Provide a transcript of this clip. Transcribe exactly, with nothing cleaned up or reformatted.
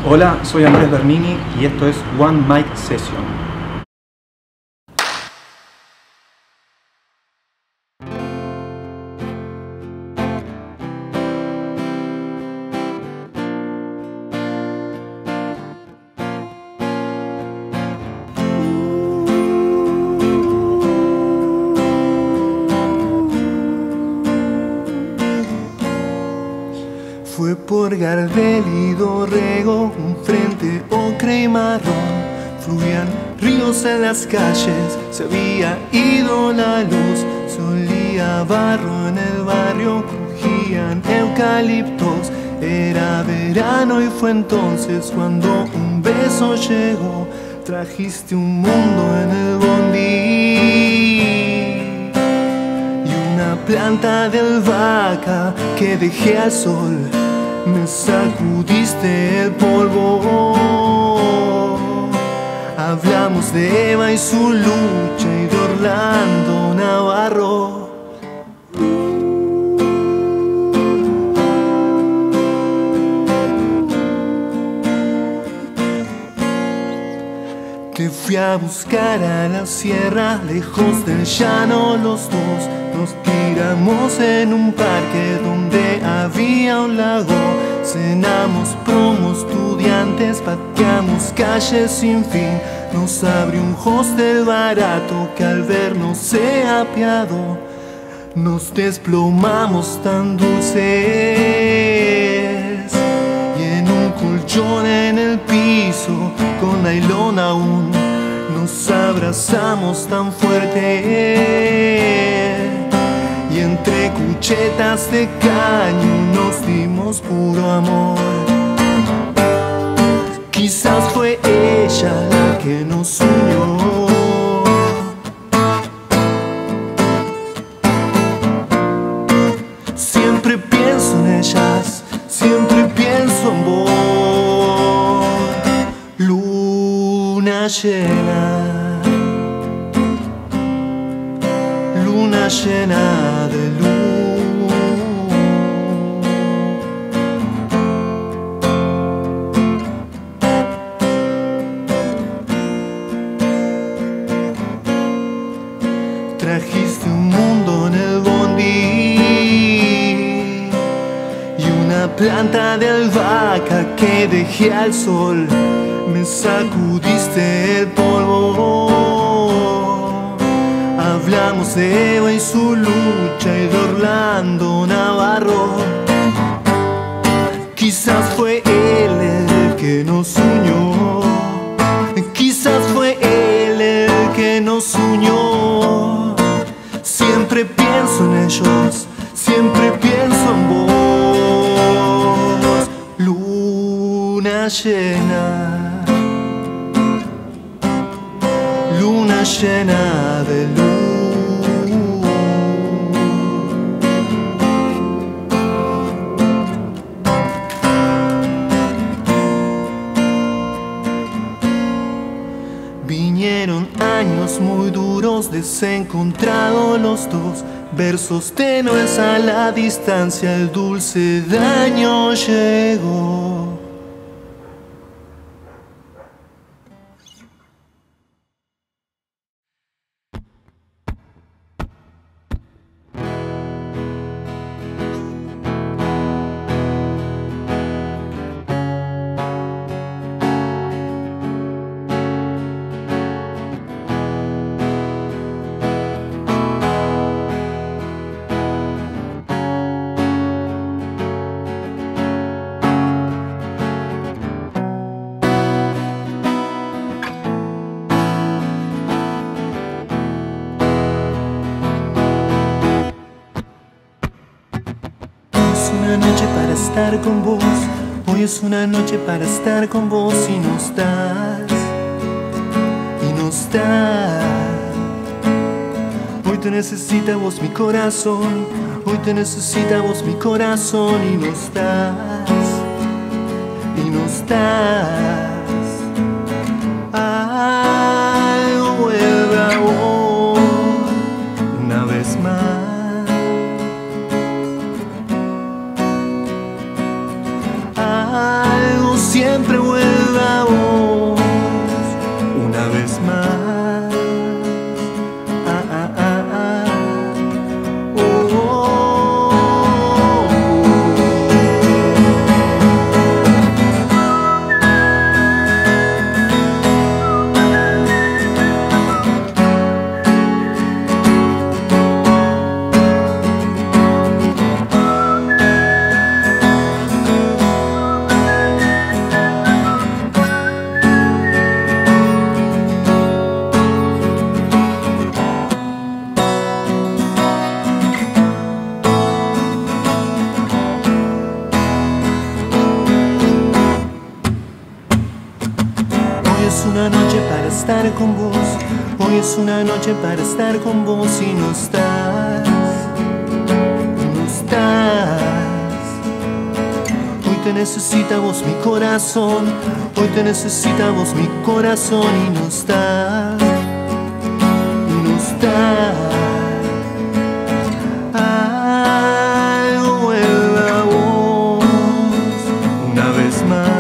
Hola, soy Andrés Bernini y esto es One Mic Session. Fue por Gardel y Dorrego, un frente ocre y marrón. Fluían ríos en las calles, se había ido la luz. Se olía barro en el barrio, crujían eucaliptos. Era verano y fue entonces cuando un beso llegó. Trajiste un mundo en el bondi y una planta de albahaca que dejé al sol. Me sacudiste el polvo. Hablamos de Eva y su lucha y de Orlando Navarro. Te fui a buscar a la sierra, lejos del llano los dos. Nos tiramos en un parque donde había un lago. Cenamos promos, estudiantes, pateamos calles sin fin. Nos abrió un hostel barato que al vernos se apiadó. Nos desplomamos tan dulces y en un colchón en el piso con nailón aún nos abrazamos tan fuerte. Y entre cuchetas de caño nos dimos puro amor. Quizás fue ella la que nos unió. Siempre pienso en ellas, siempre pienso en vos. Luna llena, luna llena de luz. Trajiste un mundo en el bondi y una planta de albahaca que dejé al sol. Me sacudiste el polvo. Hablamos de Eva y su lucha y de Orlando Navarro. Quizás fue él el que nos unió. Quizás fue él el que nos unió. Siempre pienso en ellos, siempre pienso en vos. Luna llena, luna llena de luz. Vinieron años muy duros, desencontrados los dos. Versos tenues a la distancia, el dulce daño llegó. Una noche para estar con vos, hoy es una noche para estar con vos y no estás, y no estás. Hoy te necesita vos mi corazón, hoy te necesita vos mi corazón y no estás, y no estás. Algo vuelve a vos una vez más. Algo siempre vuelva a vos una vez más. Ah, ah, ah, ah. Oh, oh, oh. Hoy es una noche para estar con vos, hoy es una noche para estar con vos y no estás, no estás. Hoy te necesita vos mi corazón, hoy te necesita vos mi corazón y no estás, no estás. Ay, vuelve a vos una vez más.